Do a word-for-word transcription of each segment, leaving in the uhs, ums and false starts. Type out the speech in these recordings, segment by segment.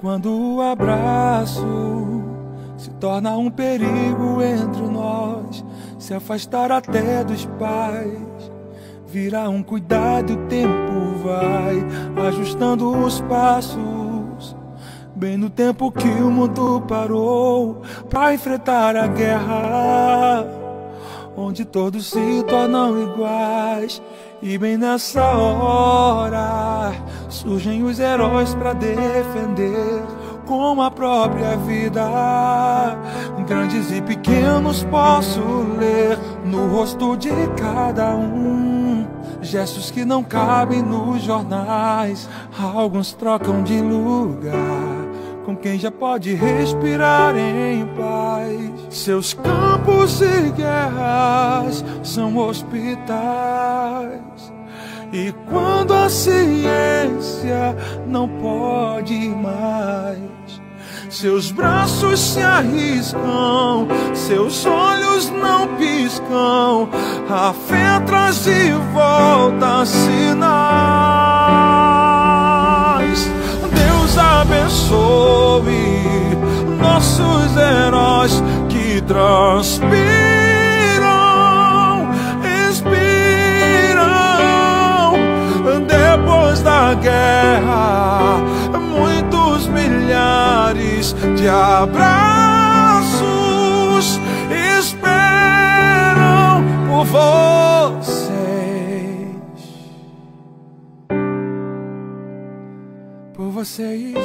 Quando o abraço se torna um perigo entre nós, se afastar até dos pais, virá um cuidado e o tempo vai ajustando os passos, bem no tempo que o mundo parou pra enfrentar a guerra, onde todos se tornam iguais. E bem nessa hora surgem os heróis pra defender com a própria vida. Grandes e pequenos posso ler no rosto de cada um, gestos que não cabem nos jornais. Alguns trocam de lugar com quem já pode respirar em paz. Seus campos e guerras são hospitais. E quando a ciência não pode mais, seus braços se arriscam, seus olhos não piscam, a fé traz de volta sinais. Deus abençoe nossos heróis que transpiram, inspiram. Depois da guerra, muitos milhares de abraços esperam por vocês, por vocês.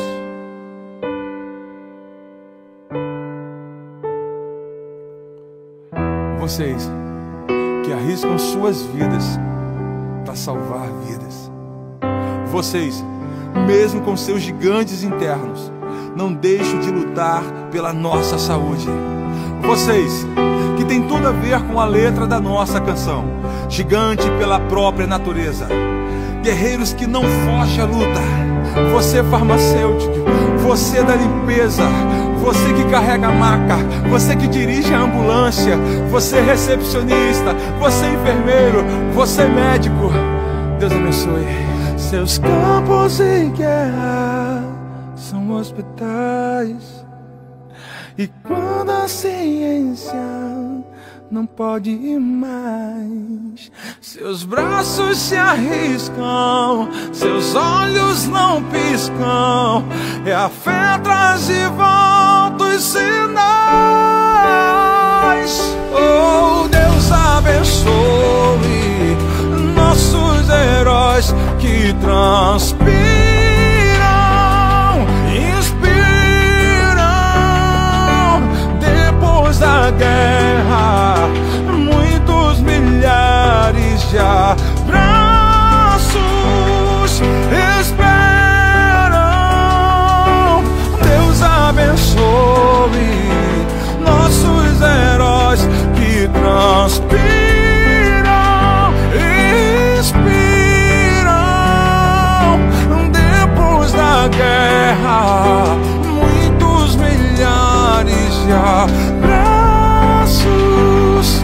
Vocês que arriscam suas vidas para salvar vidas. Vocês, mesmo com seus gigantes internos, não deixam de lutar pela nossa saúde. Vocês que tem tudo a ver com a letra da nossa canção, gigante pela própria natureza, guerreiros que não fogem à luta. Você farmacêutico, você da limpeza, você que carrega a maca, você que dirige a ambulância, você recepcionista, você enfermeiro, você médico. Deus abençoe. Seus campos em guerra são hospitais. E quando a ciência não pode ir mais, seus braços se arriscam, seus olhos não piscam, é a fé atrás de volta os sinais. Oh, Deus abençoe nossos heróis que transpiram, inspiram. Depois da guerra, muitos milhares de abraços esperam. Deus abençoe nossos heróis que transpiram, guerra, muitos milhares de abraços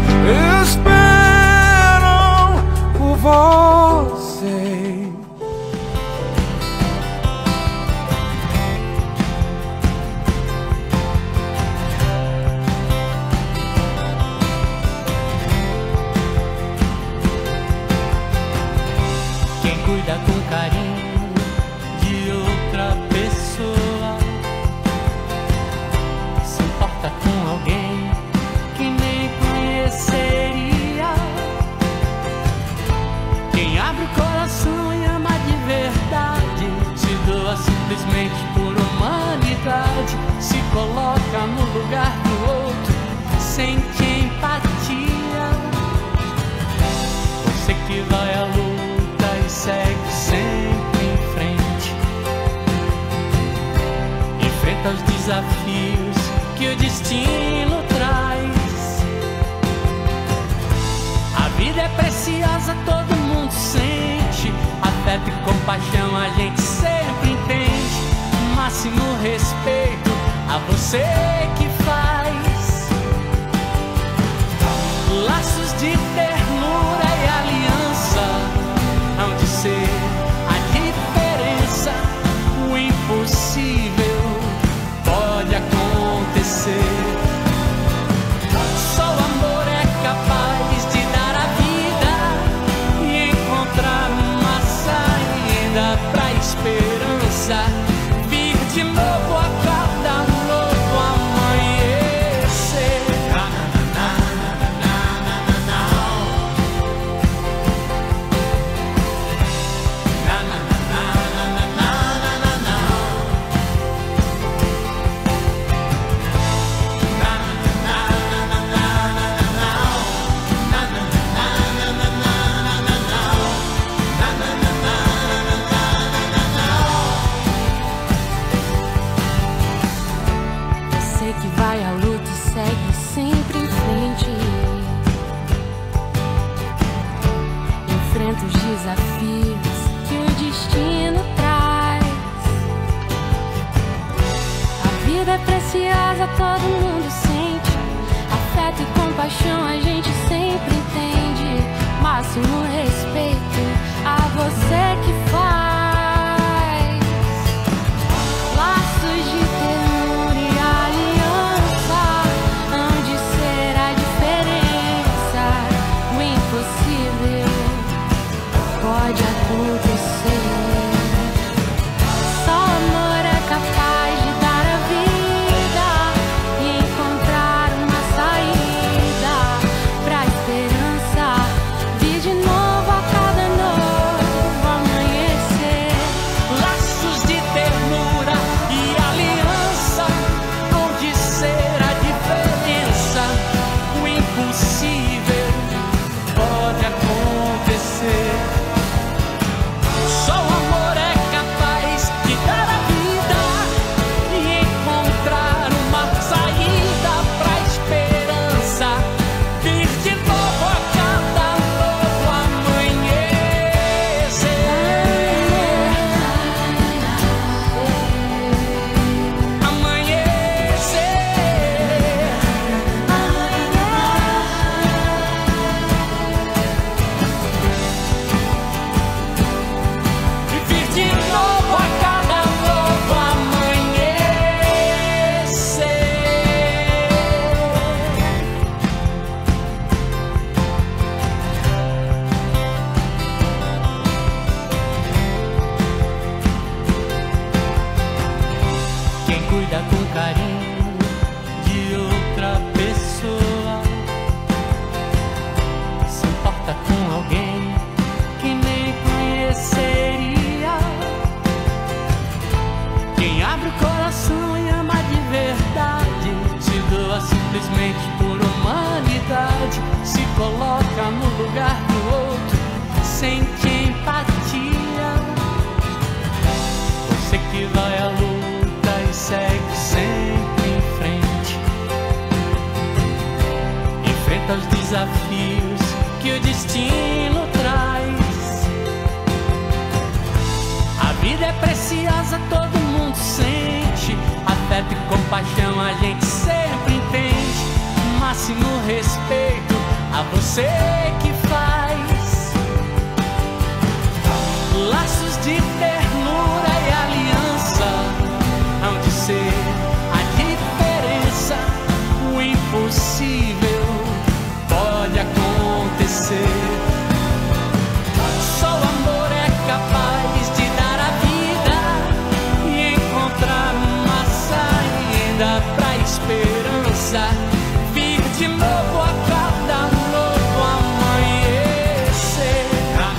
esperam por você. Quem cuida com carinho pessoa se importa com alguém que nem conheceria. Quem abre o coração e ama de verdade, se doa simplesmente por humanidade, se coloca no lugar do outro, sente empatia. Você que vai à luta e segue sempre em frente, enfrenta os desafios que o destino traz. A vida é preciosa, todo mundo sente, afeto e compaixão a gente sempre entende. Máximo respeito a você que faz laços de ternura e aliança, hão de ser a diferença, o impossível é preciosa, todo mundo sente. Afeto e compaixão a gente sempre entende. Máximo respeito a você que faz. Laços de ternura e aliança hão de ser a diferença. O impossível pode acontecer. Cuida com carinho de outra pessoa, se importa com alguém que nem conheceria. Quem abre o coração e ama de verdade, se doa simplesmente por humanidade, se coloca no lugar do outro, sente empatia. Você que vai à luz segue sempre em frente, enfrenta os desafios que o destino traz. A vida é preciosa, todo mundo sente. Afeto e compaixão a gente sempre entende. Máximo respeito a você que faz. Laços de ternura e aliança hão de ser a diferença. O impossível pode acontecer. Só o amor é capaz de dar a vida e encontrar uma saída pra esperança vir de novo a cada novo amanhecer.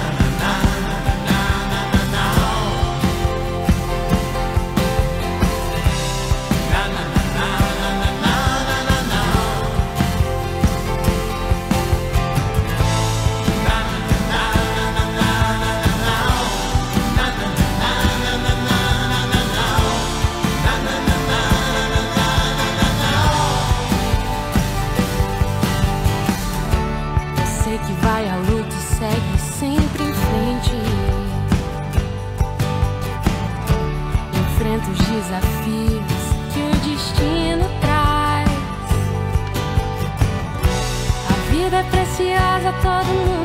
Que vai à luta e segue sempre em frente, enfrenta os desafios que o destino traz. A vida é preciosa, todo mundo